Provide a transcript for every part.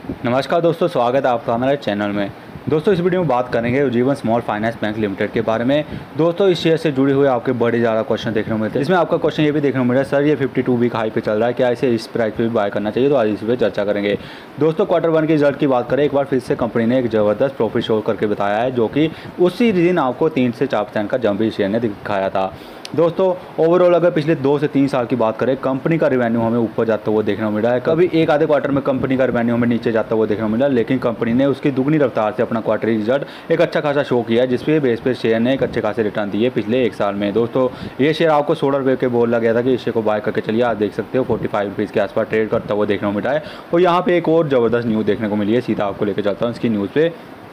नमस्कार दोस्तों, स्वागत है आपका हमारे चैनल में। दोस्तों इस वीडियो में बात करेंगे Ujjivan small finance bank limited के बारे में। दोस्तों इस शेयर से जुड़े हुए आपके बड़े ज़्यादा क्वेश्चन देखने को मिलते हैं। इसमें आपका क्वेश्चन ये भी देखने को मिल रहा है, सर ये 52 वीक हाई पे चल रहा है, क्या इसे इस प्राइस पे भी बाय करना चाहिए? तो आज इस पर चर्चा करेंगे। दोस्तों क्वार्टर 1 के रिजल्ट की बात करें, एक बार फिर से कंपनी ने एक ज़बरदस्त प्रॉफिट शो करके बताया है, जो कि उसी दिन आपको 3 से 4% का जंप भी शेयर ने दिखाया था। दोस्तों ओवरऑल अगर पिछले 2 से 3 साल की बात करें, कंपनी का रेवेन्यू हमें ऊपर जाता हुआ देखने को मिला है। कभी एक आधे क्वार्टर में कंपनी का रेवेन्यू हमें नीचे जाता हुआ देखने को मिला, लेकिन कंपनी ने उसकी दुगनी रफ्तार से अपना क्वार्टरी रिजल्ट एक अच्छा खासा शो किया है, जिसपे बेस पे शेयर ने एक अच्छे खासे रिटर्न दिए पिछले 1 साल में। दोस्तों ये शेयर आपको 16 रुपये के बोला गया था कि इस शेयर को बाय करके चलिए। आप देख सकते हो 45 रुपीज़ के आसपास ट्रेड करता हुआ देखने को मिला है। और यहाँ पे एक और ज़बरदस्त न्यूज़ देखने को मिली है, सीधा आपको लेकर चलता हूँ इसकी न्यूज़ पे,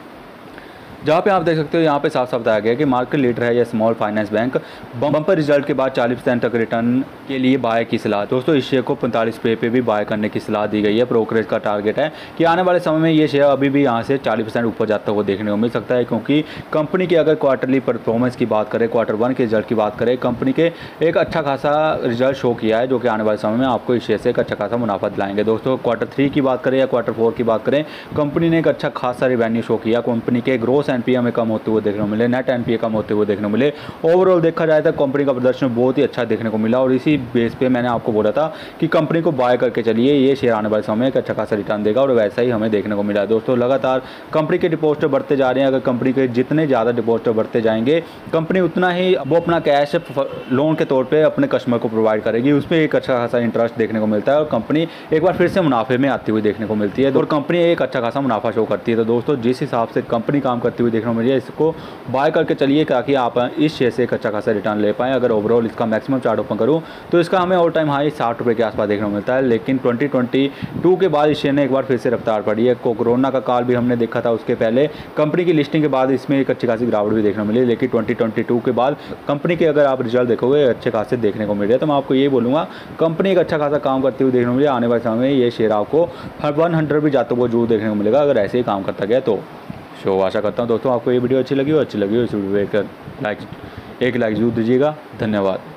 जहाँ पे आप देख सकते हो यहाँ पे साफ साफ बताया गया है कि मार्केट लीडर है यह small finance bank, bumper result के बाद 40% तक रिटर्न के लिए बाय की सलाह। दोस्तों इस शेयर को 45 रुपये पे भी बाय करने की सलाह दी गई है। ब्रोकरेज का टारगेट है कि आने वाले समय में ये शेयर अभी भी यहाँ से 40% ऊपर जाता हुआ देखने को मिल सकता है, क्योंकि कंपनी की अगर क्वार्टरली परफॉर्मेंस की बात करें, क्वार्टर 1 के रिजल्ट की बात करें, कंपनी के एक अच्छा खासा रिजल्ट शो किया है, जो कि आने वाले समय में आपको इस शेयर से एक अच्छा खासा मुनाफा दिलाएंगे। दोस्तों क्वार्टर 3 की बात करें या क्वार्टर 4 की बात करें, कंपनी ने एक अच्छा खासा रेवेन्यू शो किया। कंपनी के ग्रोस एनपीए में कम होते हुए देखने को मिले, नेट एनपीए कम होते हुए देखने को मिले। ओवरऑल देखा जाए तो कंपनी का प्रदर्शन बहुत ही अच्छा देखने को मिला, और इसी बेस पे मैंने आपको बोला था कि कंपनी को बाय करके चलिए, ये शेयर आने वाले समय में एक अच्छा खासा रिटर्न देगा, और वैसा ही हमें देखने को मिला। दोस्तों लगातार कंपनी के डिपॉजिट बढ़ते जा रहे हैं। अगर कंपनी के जितने ज़्यादा डिपॉजिट बढ़ते जाएंगे, कंपनी उतना ही वो अपना कैश लोन के तौर पर अपने कस्टमर को प्रोवाइड करेगी, उसमें एक अच्छा खासा इंटरेस्ट देखने को मिलता है, और कंपनी एक बार फिर से मुनाफे में आती हुई देखने को मिलती है, और कंपनी एक अच्छा खासा मुनाफा शो करती है। तो दोस्तों जिस हिसाब से कंपनी काम करती हुई देखने को मिली है, इसको बाय करके चलिए, ताकि आप इस शेयर से एक अच्छा खासा रिटर्न ले पाएँ। अगर ओवरऑल इसका मैक्सिमम चार्ट ओपन करूँ तो इसका हमें ऑल टाइम हाई 60 रुपये के आसपास देखने को मिलता है, लेकिन 2022 के बाद इस शेयर ने एक बार फिर से रफ्तार पड़ी है। कोरोना का काल भी हमने देखा था, उसके पहले कंपनी की लिस्टिंग के बाद इसमें एक अच्छी खासी गिरावट भी देखने को मिली, लेकिन 2022 के बाद कंपनी के अगर आप रिजल्ट देखोगे अच्छे खासे देखने को मिल रहे हैं। तो मैं आपको ये बोलूँगा, कंपनी एक अच्छा खासा काम करती हुई देखने को मिले। आने वाले समय में ये शेयर आपको 100 भी जाते हुए जरूर देखने को मिलेगा, अगर ऐसे ही काम करता गया तो। आशा करता हूँ दोस्तों आपको ये वीडियो अच्छी लगी हो इस वीडियो को एक लाइक जरूर दीजिएगा। धन्यवाद।